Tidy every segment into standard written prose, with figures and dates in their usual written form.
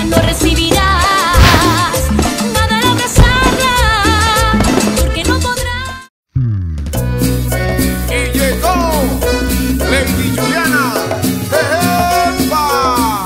no recibirás nada al abrazarla, porque no podrá. Y llegó Lady Juliana. ¡Epa!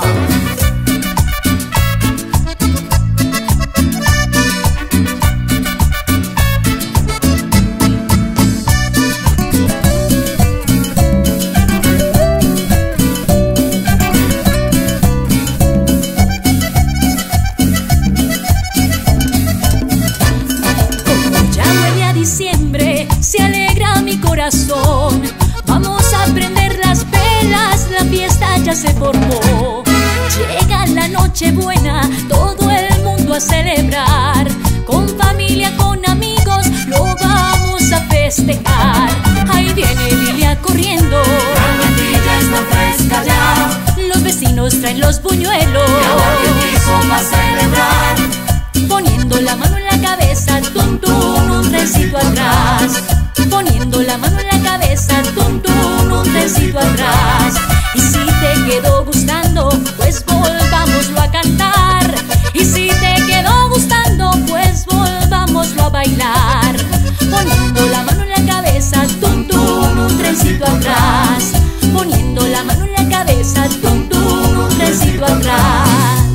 Diciembre se alegra mi corazón. Vamos a prender las velas, la fiesta ya se formó. Llega la Nochebuena, todo el mundo a celebrar. Con familia, con amigos, lo vamos a festejar. Ahí viene Lilia corriendo, la natilla está fresca ya. los vecinos traen los buñuelos, y ahora viene hijo va a celebrar. Poniendo la mano en la cabeza, tum tum, un trencito atrás. Poniendo la mano en la cabeza, tum tum, un trencito atrás. Y si te quedó gustando, pues volvámoslo a cantar. Y si te quedó gustando, pues volvámoslo a bailar. Poniendo la mano en la cabeza, tum tum, un trencito atrás. Poniendo la mano en la cabeza, tum tum, un trencito atrás.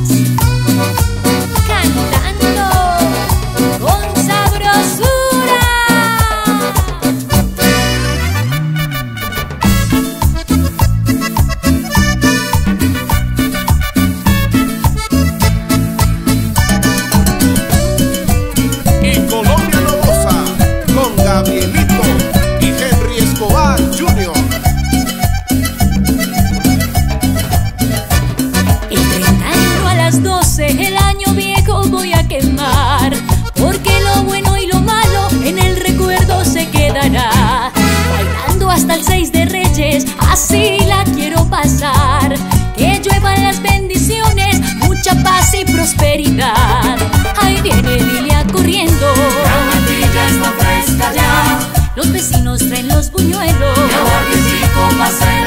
Gabrielito y Henry Escobar Jr. El 31 a las 12 el año viejo voy a quemar, porque lo bueno y lo malo en el recuerdo se quedará. Bailando hasta el 6 de Reyes, así la quiero pasar. Que lluevan las bendiciones, mucha paz y prosperidad. Ahí viene Lilia corriendo, la natilla está fresca ya. los vecinos traen los buñuelos, y ahora hijo va a celebrar.